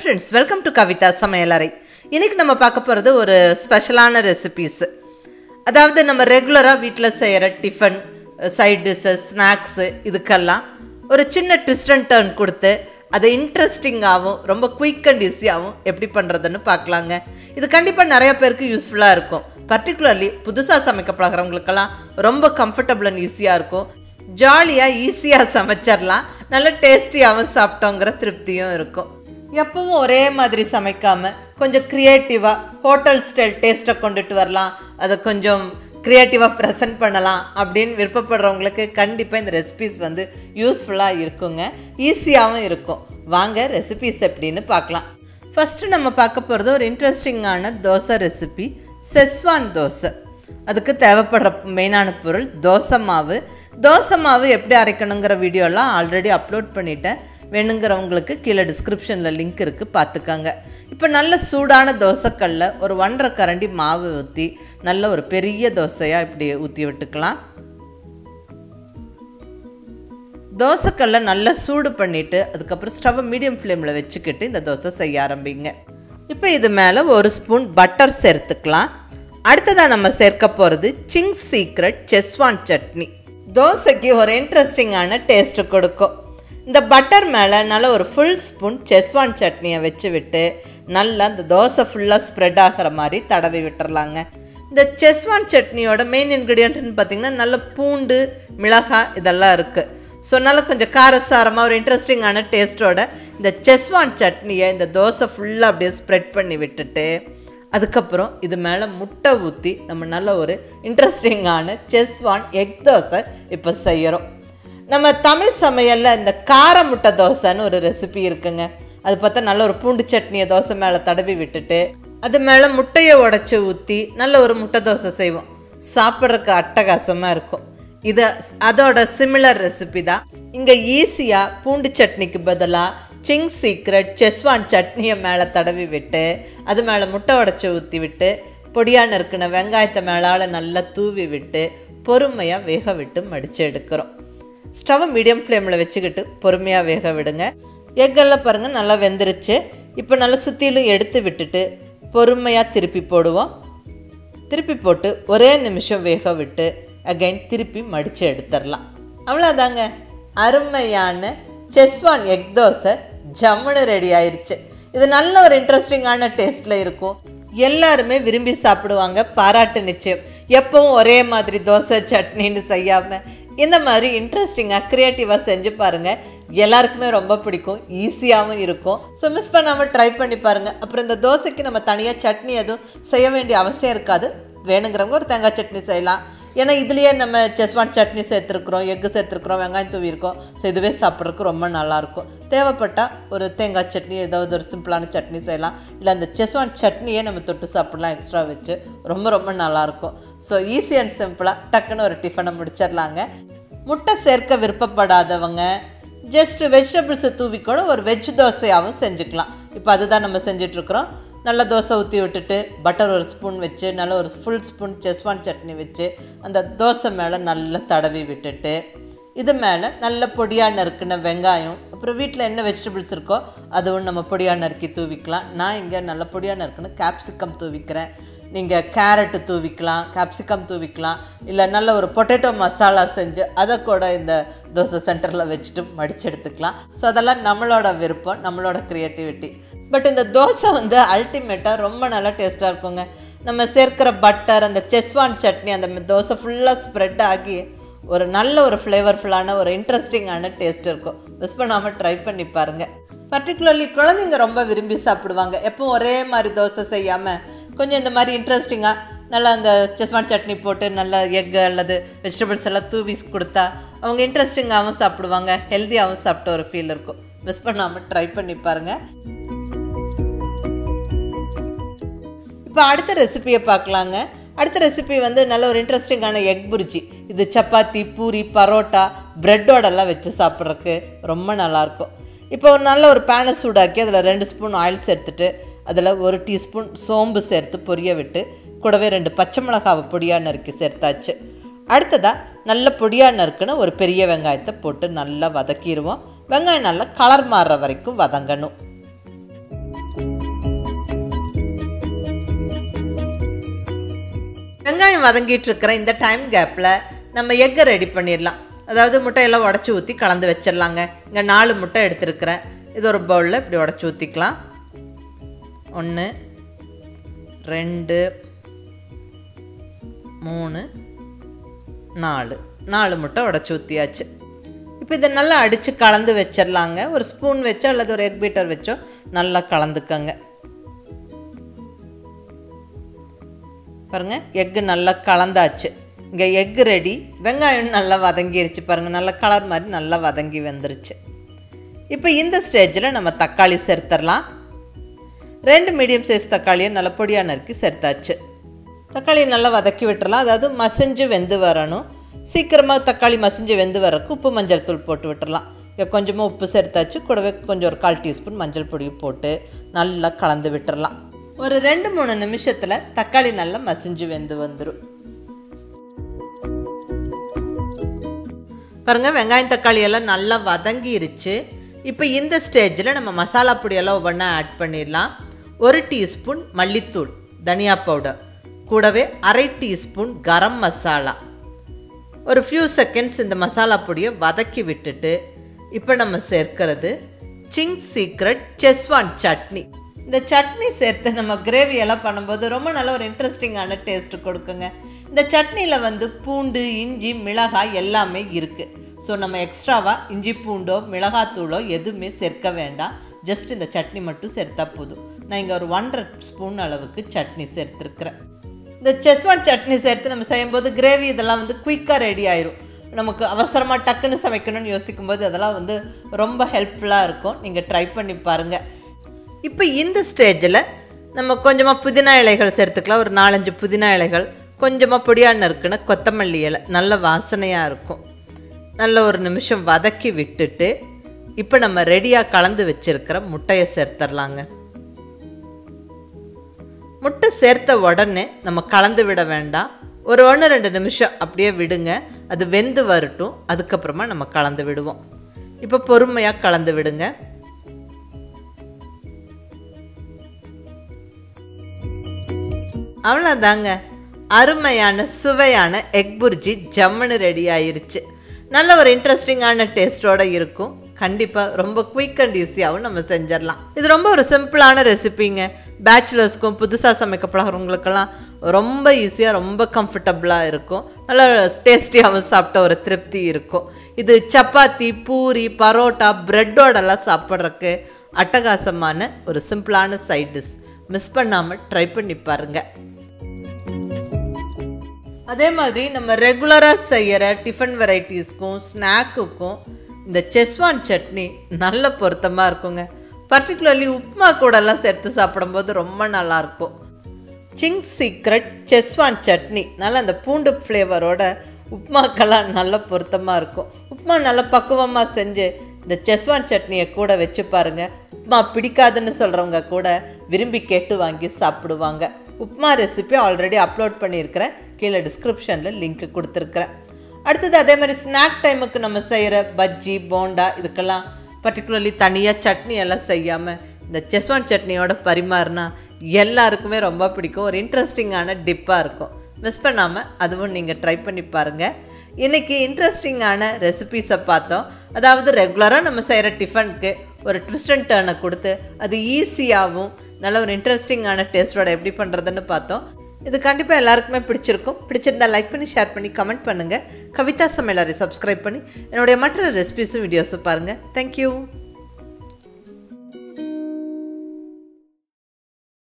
friends, welcome to KAVITHASAMAYALARAI. இன்னைக்கு நம்ம பார்க்க போறது ஒரு ஸ்பெஷலான ரெசிபீஸ். அதாவது நம்ம ரெகுலரா வீட்ல செய்யற டிஃபன், சைடு டிஷஸ், ஸ்நாக்ஸ் இதுக்கெல்லாம் ஒரு சின்ன ட்விஸ்ட் அண்ட் டர்ன் கொடுத்து அதை இன்ட்ரெஸ்டிங்காகவும் ரொம்ப குயிக் அண்ட் ஈஸியாகவும் எப்படி பண்ணுறதுன்னு பார்க்கலாங்க. இது கண்டிப்பாக நிறைய பேருக்கு யூஸ்ஃபுல்லாக இருக்கும். பர்டிகுலர்லி புதுசாக சமைக்க பழகிறவங்களுக்கெல்லாம் ரொம்ப கம்ஃபர்டபுள் அண்ட் ஈஸியாக இருக்கும். ஜாலியாக ஈஸியாக சமைச்சிடலாம், நல்ல டேஸ்டியாகவும் சாப்பிட்டோங்கிற திருப்தியும் இருக்கும். எப்பவும் ஒரே மாதிரி சமைக்காமல் கொஞ்சம் க்ரியேட்டிவாக ஹோட்டல் ஸ்டைல் டேஸ்ட்டை கொண்டுட்டு வரலாம், அதை கொஞ்சம் க்ரியேட்டிவாக ப்ரெசென்ட் பண்ணலாம் அப்படின்னு விருப்பப்படுறவங்களுக்கு கண்டிப்பாக இந்த ரெசிபீஸ் வந்து யூஸ்ஃபுல்லாக இருக்குங்க, ஈஸியாகவும் இருக்கும். வாங்க ரெசிபீஸ் எப்படின்னு பார்க்கலாம். ஃபஸ்ட்டு நம்ம பார்க்க போகிறது ஒரு இன்ட்ரெஸ்டிங்கான தோசை ரெசிபி, செஸ்வான் தோசை. அதுக்கு தேவைப்படுற மெயினான பொருள் தோசை மாவு. தோசை மாவு எப்படி அரைக்கணுங்கிற வீடியோலாம் ஆல்ரெடி அப்லோட் பண்ணிட்டேன், வேணுங்கிறவங்களுக்கு கீழே டிஸ்கிரிப்ஷனில் லிங்க் இருக்குது, பார்த்துக்காங்க. இப்போ நல்ல சூடான தோசைக்கல்ல ஒரு 1.5 கரண்டி மாவு ஊற்றி நல்ல ஒரு பெரிய தோசையாக இப்படி ஊற்றி விட்டுக்கலாம். தோசைக்கல்ல நல்லா சூடு பண்ணிவிட்டு அதுக்கப்புறம் ஸ்டவ்வை மீடியம் ஃப்ளேமில் வச்சுக்கிட்டு இந்த தோசை செய்ய ஆரம்பிங்க. இப்போ இது மேலே 1 ஸ்பூன் பட்டர் சேர்த்துக்கலாம். அடுத்ததாக நம்ம சேர்க்க போகிறது சிங்ஸ் சீக்ரெட் செஸ்வான் சட்னி. தோசைக்கு ஒரு இன்ட்ரெஸ்டிங்கான டேஸ்ட்டு கொடுக்கும். இந்த பட்டர் மேலே நல்லா ஒரு ஃபுல் ஸ்பூன் செஸ்வான் சட்னியை வச்சு விட்டு நல்லா இந்த தோசை ஃபுல்லாக ஸ்ப்ரெட் ஆகிற மாதிரி தடவி விட்டுறலாங்க. இந்த செஸ்வான் சட்னியோட மெயின் இன்க்ரீடியன்ட்னு பார்த்திங்கன்னா நல்ல பூண்டு, மிளகாய் இதெல்லாம் இருக்குது. ஸோ நல்லா கொஞ்சம் காரசாரமாக ஒரு இன்ட்ரெஸ்டிங்கான டேஸ்ட்டோட இந்த செஸ்வான் சட்னியை இந்த தோசை ஃபுல்லாக அப்படியே ஸ்ப்ரெட் பண்ணி விட்டுட்டு அதுக்கப்புறம் இது மேலே முட்டை ஊற்றி நம்ம நல்ல ஒரு இன்ட்ரெஸ்டிங்கான செஸ்வான் எக் தோசை இப்போ செய்கிறோம். நம்ம தமிழ் சமையலில் இந்த கார முட்டை தோசைன்னு ஒரு ரெசிபி இருக்குங்க. அது பார்த்தா நல்ல ஒரு பூண்டு சட்னியை தோசை மேலே தடவி விட்டுட்டு அது மேலே முட்டையை உடச்சி ஊற்றி நல்ல ஒரு முட்டை தோசை செய்வோம். சாப்பிட்றதுக்கு அட்டகாசமாக இருக்கும். இது அதோட சிமிலர் ரெசிபி தான். இங்கே ஈஸியாக பூண்டு சட்னிக்கு பதிலாக சிங்ஸ் சீக்ரெட் செஸ்வான் சட்னியை மேலே தடவி விட்டு அது மேலே முட்டை உடச்சி ஊற்றி விட்டு பொடியான இருக்கிற வெங்காயத்தை மேலால் நல்லா தூவி விட்டு பொறுமையாக வேக விட்டு மடித்து எடுக்கிறோம். ஸ்டவ்வை மீடியம் ஃப்ளேமில் வச்சுக்கிட்டு பொறுமையாக வேக விடுங்க. எக்கெல்லாம் பாருங்கள் நல்லா வெந்துருச்சு. இப்போ நல்லா சுற்றிலும் எடுத்து விட்டுட்டு பொறுமையாக திருப்பி போடுவோம். திருப்பி போட்டு ஒரே நிமிஷம் வேக விட்டு அகைன் திருப்பி மடித்து எடுத்துடலாம். அவ்வளோதாங்க, அருமையான செஸ்வான் எக் தோசை ஜம்முன்னு ரெடி ஆயிடுச்சு. இது நல்ல ஒரு இன்ட்ரெஸ்டிங்கான டேஸ்ட்டில் இருக்கும். எல்லாருமே விரும்பி சாப்பிடுவாங்க, பாராட்டு நிச்சயம். எப்பவும் ஒரே மாதிரி தோசை சட்னின்னு செய்யாமல் இந்த மாதிரி இன்ட்ரெஸ்டிங்காக க்ரியேட்டிவாக செஞ்சு பாருங்கள். எல்லாருக்குமே ரொம்ப பிடிக்கும், ஈஸியாகவும் இருக்கும். ஸோ மிஸ் பண்ணாமல் ட்ரை பண்ணி பாருங்கள். அப்புறம் இந்த தோசைக்கு நம்ம தனியாக சட்னி எதுவும் செய்ய வேண்டிய அவசியம் இருக்காது. வேணுங்கிறவங்க ஒரு தேங்காய் சட்னி செய்யலாம். ஏன்னா இதுலேயே நம்ம செஸ்வான் சட்னி சேர்த்துருக்குறோம், எக்கு சேர்த்துருக்குறோம், வெங்காயம் தூவி இருக்கோம். ஸோ இதுவே சாப்பிட்றதுக்கு ரொம்ப நல்லாயிருக்கும். தேவைப்பட்டால் ஒரு தேங்காய் சட்னி ஏதாவது ஒரு சிம்பிளான சட்னி செய்யலாம். இல்லை அந்த செஸ்வான் சட்னியே நம்ம தொட்டு சாப்பிட்லாம் எக்ஸ்ட்ரா வச்சு, ரொம்ப ரொம்ப நல்லாயிருக்கும். ஸோ ஈஸி அண்ட் சிம்பிளாக டக்குன்னு ஒரு டிஃபனை முடிச்சிடலாங்க. முட்டை சேர்க்க விருப்பப்படாதவங்க ஜஸ்ட் வெஜிடபிள்ஸை தூவி கூட ஒரு வெஜ் தோசையாகவும் செஞ்சுக்கலாம். இப்போ அதுதான் நம்ம செஞ்சிட்ருக்குறோம். நல்லா தோசை ஊற்றி விட்டுட்டு பட்டர் 1 ஸ்பூன் வச்சு நல்லா ஒரு ஃபுல் ஸ்பூன் செஸ்வான் சட்னி வச்சு அந்த தோசை மேலே நல்லா தடவி விட்டுட்டு இது மேலே நல்ல பொடியாக நறுக்கின வெங்காயம், அப்புறம் வீட்டில் என்ன வெஜிடபிள்ஸ் இருக்கோ அதுவும் நம்ம பொடியாக நறுக்கி தூவிக்கலாம். நான் இங்கே நல்ல பொடியாக நறுக்கின கேப்சிகம் தூவிக்கிறேன். நீங்கள் கேரட்டு தூவிக்கலாம், கேப்சிகம் தூவிக்கலாம், இல்லை நல்ல ஒரு பொட்டேட்டோ மசாலா செஞ்சு அதை கூட இந்த தோசை சென்டரில் வச்சுட்டு மடித்து எடுத்துக்கலாம். ஸோ அதெல்லாம் நம்மளோட விருப்பம், நம்மளோட க்ரியேட்டிவிட்டி. பட் இந்த தோசை வந்து அல்டிமேட்டாக ரொம்ப நல்லா டேஸ்ட்டாக இருக்குங்க. நம்ம சேர்க்கிற பட்டர், அந்த செஸ்வான் சட்னி அந்த தோசை ஃபுல்லாக ஸ்ப்ரெட் ஆகி ஒரு நல்ல ஒரு ஃப்ளேவர்ஃபுல்லான ஒரு இன்ட்ரெஸ்டிங்கான டேஸ்ட் இருக்கும். மிஸ் பண்ணாமல் ட்ரை பண்ணி பாருங்கள். பர்டிகுலர்லி குழந்தைங்க ரொம்ப விரும்பி சாப்பிடுவாங்க. எப்பவும் ஒரே மாதிரி தோசை செய்யாமல் கொஞ்சம் இந்த மாதிரி இன்ட்ரெஸ்டிங்காக நல்லா அந்த செஸ்வான் சட்னி போட்டு நல்லா எக் அல்லது வெஜிடபிள்ஸ் எல்லாம் தூவி கொடுத்தா அவங்க இன்ட்ரெஸ்டிங்காகவும் சாப்பிடுவாங்க, ஹெல்த்தியாகவும் சாப்பிட்ட ஒரு ஃபீல் இருக்கும். மிஸ் பண்ணாமல் ட்ரை பண்ணி பாருங்கள். இப்போ அடுத்த ரெசிபியை பார்க்கலாங்க. அடுத்த ரெசிபி வந்து நல்ல ஒரு இன்ட்ரெஸ்டிங்கான எக் புர்ஜி. இது சப்பாத்தி, பூரி, பரோட்டா, ப்ரெட்டோடெல்லாம் வச்சு சாப்பிட்றதுக்கு ரொம்ப நல்லாயிருக்கும். இப்போ ஒரு நல்ல ஒரு பேனை சூடாக்கி அதில் 2 ஸ்பூன் ஆயில் சேர்த்துட்டு அதில் 1 டீஸ்பூன் சோம்பு சேர்த்து பொரிய விட்டு கூடவே 2 பச்சை மிளகாவை பொடியாக நறுக்கி சேர்த்தாச்சு. அடுத்ததாக நல்ல பொடியாக நறுக்குன்னு ஒரு பெரிய வெங்காயத்தை போட்டு நல்லா வதக்கிடுவோம். வெங்காயம் நல்லா கலர் மாறுற வரைக்கும் வதங்கணும். வெங்காயம் வதங்கிட்டு இருக்கிற இந்த டைம் கேப்பில் நம்ம எக்கை ரெடி பண்ணிடலாம். அதாவது முட்டையெல்லாம் உடச்சி ஊற்றி கலந்து வச்சிடலாங்க. இங்கே 4 முட்டை எடுத்துருக்கிறேன். இது ஒரு பவுலில் இப்படி உடச்சி ஊற்றிக்கலாம். 1 2 3 4 முட்டை உடச்சி ஊற்றியாச்சு. இப்போ இதை நல்லா அடித்து கலந்து வச்சிடலாங்க. ஒரு ஸ்பூன் வச்சோ அல்லது ஒரு எக் பீட்டர் வச்சோ நல்லா கலந்துக்கங்க. பாருங்கள், எக்கு நல்லா கலந்தாச்சு. இங்கே எக்கு ரெடி. வெங்காயம் நல்லா வதங்கிருச்சு பாருங்கள். நல்ல கலர் மாதிரி நல்லா வதங்கி வந்துருச்சு. இப்போ இந்த ஸ்டேஜில் நம்ம தக்காளி சேர்த்துடலாம். 2 மீடியம் சைஸ் தக்காளியை நல்லா பொடியாக நறுக்கி சேர்த்தாச்சு. தக்காளியை நல்லா வதக்கி விட்டுறலாம். அதாவது மசிஞ்சு வெந்து வரணும். சீக்கிரமாக தக்காளி மசிஞ்சு வெந்து வரக்கு உப்பு மஞ்சள் தூள் போட்டு விட்டுறலாம். இங்கே கொஞ்சமாக உப்பு சேர்த்தாச்சு. கூடவே கொஞ்சம் ஒரு 1/4 டீஸ்பூன் மஞ்சள் பொடி போட்டு நல்லா கலந்து விட்டுறலாம். ஒரு 2-3 நிமிஷத்தில் தக்காளி நல்லா மசிஞ்சு வெந்து வந்துடும். பாருங்கள், வெங்காயம் தக்காளி எல்லாம் நல்லா வதங்கிருச்சு. இப்போ இந்த ஸ்டேஜில் நம்ம மசாலா பொடியெல்லாம் ஒவ்வொன்றா ஆட் பண்ணிடலாம். 1 டீஸ்பூன் மல்லித்தூள், தனியா பவுடர், கூடவே 1/2 டீஸ்பூன் கரம் மசாலா. ஒரு ஃபியூ செகண்ட்ஸ் இந்த மசாலா பொடியை வதக்கி விட்டுட்டு இப்போ நம்ம சேர்க்கிறது சிங்ஸ் சீக்ரெட் செஸ்வான் சட்னி. இந்த சட்னி சேர்த்து நம்ம கிரேவியெல்லாம் பண்ணும்போது ரொம்ப நல்ல ஒரு இன்ட்ரெஸ்டிங்கான டேஸ்ட்டு கொடுக்குங்க. இந்த சட்னியில் பூண்டு, இஞ்சி, மிளகாய் எல்லாமே இருக்குது. ஸோ நம்ம எக்ஸ்ட்ராவாக இஞ்சி பூண்டோ மிளகாத்தூளோ எதுவுமே சேர்க்க வேண்டாம். ஜஸ்ட் இந்த சட்னி மட்டும் சேர்த்தா போதும். நான் இங்கே ஒரு 1.5 ஸ்பூன் அளவுக்கு சட்னி சேர்த்துருக்குறேன். இந்த செஸ்வான் சட்னி சேர்த்து நம்ம செய்யும்போது கிரேவி இதெல்லாம் குயிக்காக ரெடி ஆயிரும். நமக்கு அவசரமாக டக்குன்னு சமைக்கணும்னு யோசிக்கும்போது அதெல்லாம் ரொம்ப ஹெல்ப்ஃபுல்லாக இருக்கும். நீங்கள் ட்ரை பண்ணி பாருங்கள். இப்போ இந்த ஸ்டேஜில் நம்ம கொஞ்சமாக புதினா இலைகள் சேர்த்துக்கலாம். ஒரு 4-5 புதினா இலைகள், கொஞ்சமாக பொடியாக நறுக்குன்னு கொத்தமல்லி இலை, நல்ல வாசனையாக இருக்கும். நல்ல ஒரு நிமிஷம் வதக்கி விட்டுட்டு இப்போ நம்ம ரெடியாக கலந்து வச்சுருக்கிற முட்டையை சேர்த்துடலாங்க. முட்டை சேர்த்த உடனே நம்ம கலந்து விட வேண்டாம். ஒரு 1-2 நிமிஷம் அப்படியே விடுங்க. அது வெந்து வரட்டும். அதுக்கப்புறமா நம்ம கலந்து விடுவோம். இப்போ பொறுமையாக கலந்து விடுங்க. அவ்வளோதாங்க, அருமையான சுவையான எக் புர்ஜி ஜம்முன்னு ரெடி ஆயிருச்சு. நல்ல ஒரு இன்ட்ரெஸ்டிங்கான டேஸ்ட்டோடு இருக்கும். கண்டிப்பாக ரொம்ப குயிக் அண்ட் ஈஸியாகவும் நம்ம செஞ்சிடலாம். இது ரொம்ப ஒரு சிம்பிளான ரெசிபிங்க. பேச்சுலர்ஸ்க்கும் புதுசாக சமைக்க பழகிறவங்களுக்கெல்லாம் ரொம்ப ஈஸியாக ரொம்ப கம்ஃபர்டபுளாக இருக்கும். நல்லா டேஸ்டியாகவும் சாப்பிட்ட ஒரு திருப்தி இருக்கும். இது சப்பாத்தி, பூரி, பரோட்டா, ப்ரெட்டோடெல்லாம் சாப்பிட்றதுக்கு அட்டகாசமான ஒரு சிம்பிளான சைட் டிஷ். மிஸ் பண்ணாமல் ட்ரை பண்ணி பாருங்கள். அதே மாதிரி நம்ம ரெகுலராக செய்கிற டிஃபன் வெரைட்டிஸ்க்கும் ஸ்நாக்குக்கும் இந்த செஸ்வான் சட்னி நல்ல பொருத்தமாக இருக்குங்க. பர்டிகுலர்லி உப்மா கூடலாம் சேர்த்து சாப்பிடும்போது ரொம்ப நல்லாயிருக்கும். சிங்ஸ் சீக்ரெட் செஸ்வான் சட்னி நல்லா அந்த பூண்டு ஃப்ளேவரோட உப்மாக்கெல்லாம் நல்ல பொருத்தமாக இருக்கும். உப்மா நல்லா பக்குவமாக செஞ்சு இந்த செஸ்வான் சட்னியை கூட வச்சு பாருங்கள். உப்மா பிடிக்காதுன்னு சொல்கிறவங்க கூட விரும்பி கேட்டு வாங்கி சாப்பிடுவாங்க. உப்மா ரெசிபி ஆல்ரெடி அப்லோட் பண்ணியிருக்கிறேன். கீழே டிஸ்கிரிப்ஷனில் லிங்க் கொடுத்துருக்குறேன். அடுத்தது அதே மாதிரி ஸ்நாக் டைமுக்கு நம்ம செய்கிற பஜ்ஜி, போண்டா இதுக்கெல்லாம் பர்டிகுலர்லி தனியாக சட்னி எல்லாம் செய்யாமல் இந்த செஸ்வான் சட்னியோட பரிமாறினா எல்லாருக்குமே ரொம்ப பிடிக்கும். ஒரு இன்ட்ரெஸ்டிங்கான டிப்பாக இருக்கும். மிஸ் பண்ணாமல் அதுவும் நீங்கள் ட்ரை பண்ணி பாருங்கள். இன்றைக்கி இன்ட்ரெஸ்டிங்கான ரெசிபீஸை பார்த்தோம். அதாவது ரெகுலராக நம்ம செய்கிற டிஃபனுக்கு ஒரு ட்விஸ்ட் அண்ட் டர்னை கொடுத்து அது ஈஸியாகவும் நல்ல ஒரு இன்ட்ரெஸ்டிங்கான டேஸ்ட்டோட எப்படி பண்ணுறதுன்னு பார்த்தோம். இது கண்டிப்பாக எல்லாருக்குமே பிடிச்சிருக்கும். பிடிச்சிருந்தா லைக் பண்ணி, ஷேர் பண்ணி, கமெண்ட் பண்ணுங்கள். கவிதா சமையலறை சப்ஸ்கிரைப் பண்ணி என்னுடைய மற்ற ரெசிபீஸும் வீடியோஸும் பாருங்கள். தேங்க்யூ.